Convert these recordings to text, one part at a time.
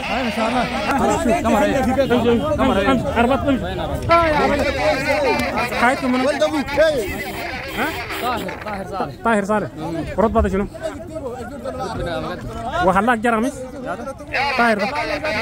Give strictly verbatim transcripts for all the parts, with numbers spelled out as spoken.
ان شاء الله. كاميرا كاميرا اربط لهم. حياتكم من ولد ابوك. ها؟ طاهر طاهر صالح. طاهر صالح. رتبته شنو؟ وخلاك جرمي؟ طاهر ده.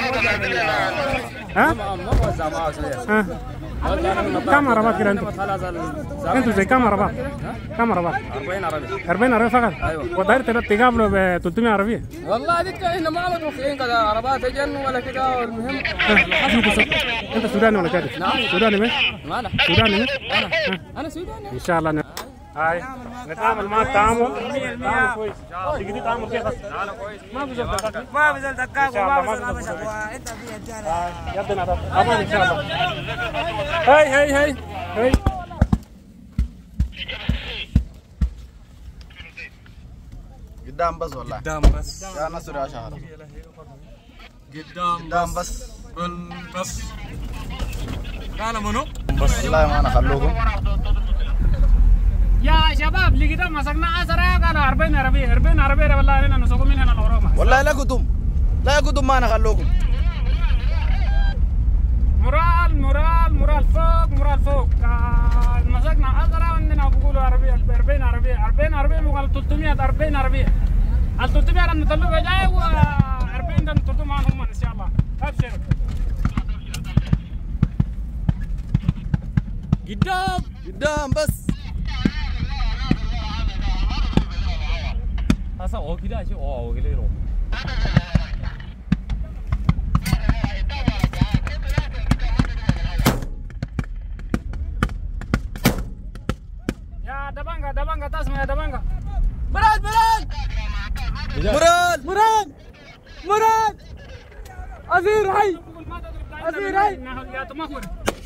ها؟ ها؟ كم عربات كده انتم؟ انتم زي كم عربات؟ كم عربات؟ أربعين عربية. أربعين عربية فقط؟ ايوه. وداير تقابلوا ب ثلاثمية عربية؟ والله ديك احنا ما متوقعين كذا عربات تجن ولا كده. المهم انت سوداني ولا كده؟ نعم. سوداني من؟ مانا؟ سوداني من؟ انا انا سوداني. ان شاء الله. هاي نتعامل معك تعامل تعامل كويس. تقدر تعامل كيف بس؟ ما في زول دقاق. ما في زول دقاق وما في زول ابشر. انت في رجاله. يدنا امان ان شاء الله. هاي هاي هاي هاي. قدام بس والله. قدام بس. يا نصر يا شهر. قدام قدام بس. بس. قال منو؟ بس والله ما انا خلوكم. يا شباب اللي قدام مسكنا عشرة قالوا أربعين عربية. أربعين عربية والله علينا نسوق من هنا لوراما. والله لا قدم لا قدم ما انا خلوكم. مورال مورال مورال فوق مورال فوق. آه مسكنا عشرة وعندنا بيقولوا عربية أربعين عربية. أربعين عربية مقابل ثلاثمية. أربعين عربية. ال ثلاثمية لما نطلعوا جاي و أربعين ده نطلعوا معهم ان شاء الله. ابشر. قدام قدام بس. هسا هو كده شيء هو هو كده يروح. يا دبانجا دبانجا تسمع يا دبانجا. مراد مراد مراد مراد مراد أزير هاي أزير هاي. يا تمخور.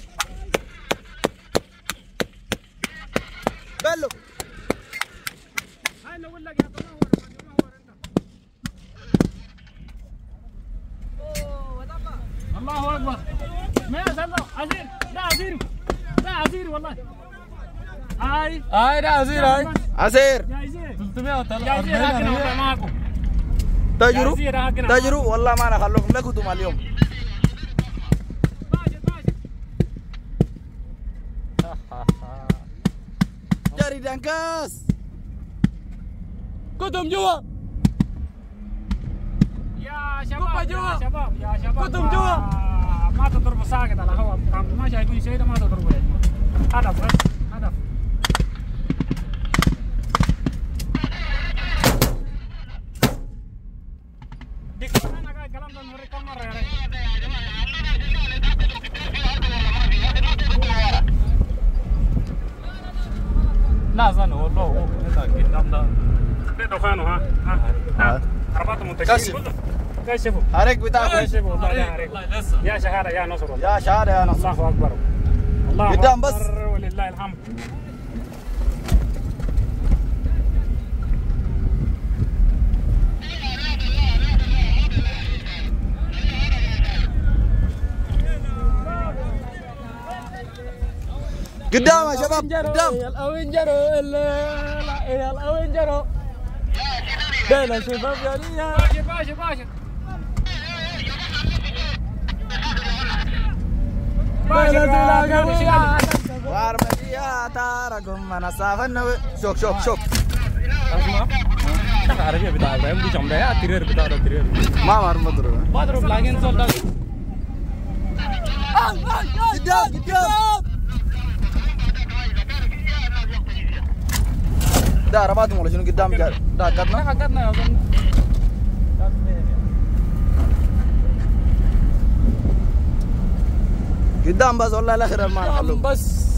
بلو. هاي نقول لك يا تمخور. الله اكبر. ما يسلم عزير. لا عزير لا عزير والله. هاي هاي لا عزير. هاي عسير يا عزير ثلاثمية وأربعين هكذا معكم. تاجروا تاجروا والله ما انا خلوكم لا قدم اليوم. باشر باشر. جاري دانكاس. قدم جوا يا شباب يا شباب يا شباب. قدم جوا. ما تضربوا ساقط على الهواء. ما شايفين شيء. ما تضربوا يا جماعه. هدف بس هدف. ديك انا قاعد كلام ده نوريك كم مره يا رجل. لا زال والله هو قدام ده دخانه. ها ها عربات منتشرين. كشفوا حرك بتاعك. كشفوا والله يا حريق. يا شهاده يا نصر والله. يا شهاده يا نصر. الله اكبر. الله قدام بس ولله الحمد. قدام يا شباب قدام. يا الاوينجرو يا الاوينجرو. بلا شباب يا ليا. باشر باشر باشر. باشر وارمجيا تاركم انا سافن. شوك شوك شوك. اسمع شغل عربيه بتاع ابراهيم دي جنبها يا ترير بتاع ترير. ما بعرف مضرب. بضرب لكن صوت قدام قدام. ده عرباتهم ولا شنو قدام جاي؟ ده حقتنا؟ حقتنا يا اظن. قدام بس والله الاخر ما نخلوه بس.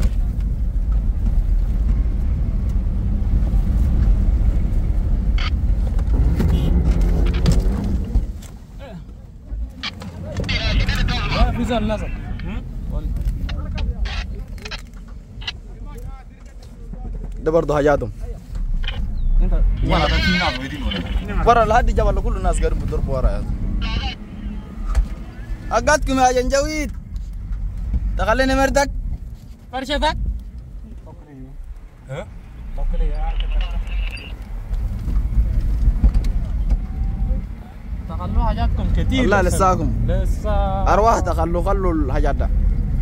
في زول نزل. ده برضه حاجاتهم. انت وانا ده في ناس ويدين ولا برا لحد جبل كل الناس قاعدين بيضربوا ورا يا اقعدكم يا جنجويد. تخليني مردك فرشتك. ها؟ توكلي يا تخلوا حاجاتكم كتير والله لساكم لسه ارواح تخلوا خلوا الحاجات ده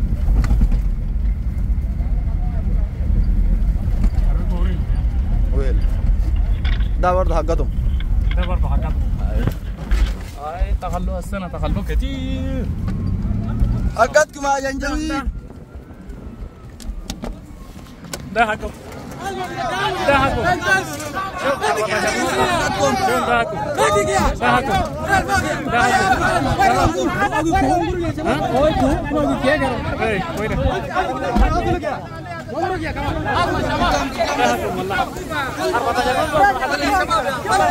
ويل ده برضه حقتهم ده برضه حقتهم اي تخلوا السنه تخلوا كتير حقتكم يا جنجوي ده حقهم ده حقهم شوف ده حقهم ده حقهم ده حقهم